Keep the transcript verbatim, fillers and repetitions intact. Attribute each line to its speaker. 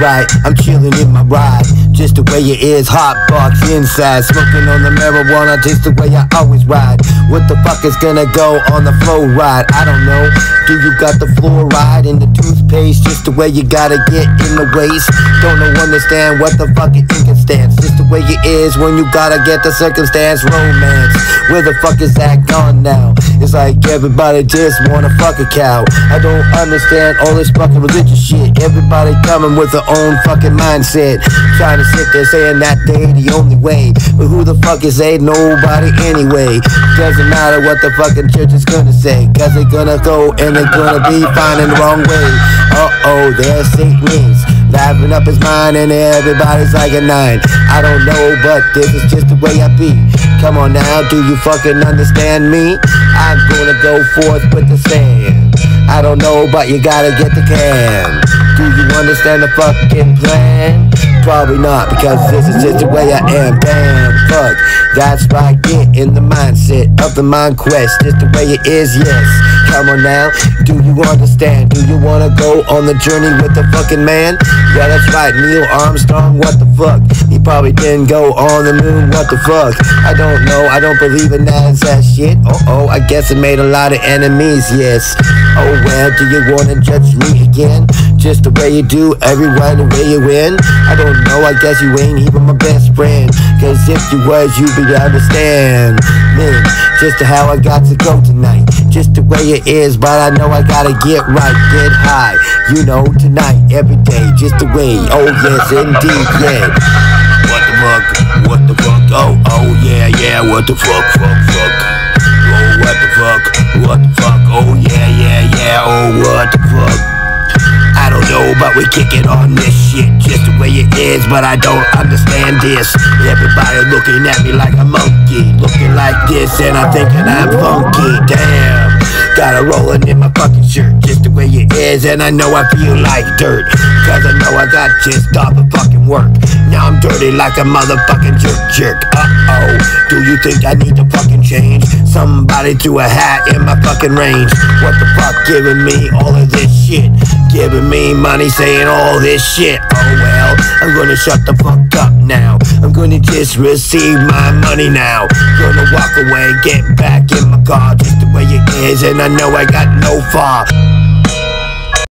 Speaker 1: right, I'm chilling in my ride, just the way it is, hot box inside, smoking on the marijuana, just the way I always ride. What the fuck is gonna go on the flow ride? I don't know. Do you got the fluoride in the toothpaste, just the way you gotta get in the waist? Don't know, understand what the fuck it stands, just the way it is when you gotta get the circumstance. Romance, where the fuck is that gone now? It's like everybody just wanna fuck a cow. I don't understand all this fucking religious shit. Everybody coming with their own fucking mindset, trying to sit there saying that they the only way. But who the fuck is they? Nobody anyway. Doesn't matter what the fucking church is gonna say, cause they're gonna go and they're gonna be finding the wrong way. Uh-oh, there Satan is, laughing up his mind and everybody's like a nine. I don't know, but this is just the way I be. Come on now, do you fucking understand me? I'm gonna go forth with the sand. I don't know, but you gotta get the can. Do you understand the fucking plan? Probably not, because this is just the way I am. Damn, fuck, that's right, get in the mindset of the mind quest, just the way it is, yes. Come on now, do you understand? Do you wanna go on the journey with the fucking man? Yeah, that's right, Neil Armstrong, what the fuck? He probably didn't go on the moon, what the fuck? I don't know, I don't believe in that, that shit. Oh, oh, I guess it made a lot of enemies, yes. Oh well, do you wanna judge me again? Just the way you do, everyone the way you win. I don't know, I guess you ain't even my best friend, cause if you was, you'd be understand man, just how I got to go tonight, just the way it is, but I know I gotta get right, get high, you know, tonight, every day, just the way, oh yes, indeed, yeah. What the fuck, what the fuck, oh, oh yeah, yeah, what the fuck, fuck, fuck. Oh, what the fuck, what the fuck, oh yeah, yeah, yeah, oh what the fuck. I don't know, but we kicking on this shit just the way it is, but I don't understand this. Everybody looking at me like a monkey, looking like this, and I'm thinking I'm funky. Damn, got a rolling in my fucking shirt just the way it is, and I know I feel like dirt, cause I know I got just off of fucking work. Now I'm dirty like a motherfucking jerk jerk. Uh-oh, do you think I need to fucking change? Somebody threw a hat in my fucking range. What the fuck giving me all of this shit? Giving me money saying all this shit. Oh well, I'm gonna shut the fuck up now. I'm gonna just receive my money now. Gonna walk away, get back in my car just the way it is, and I know I got no far.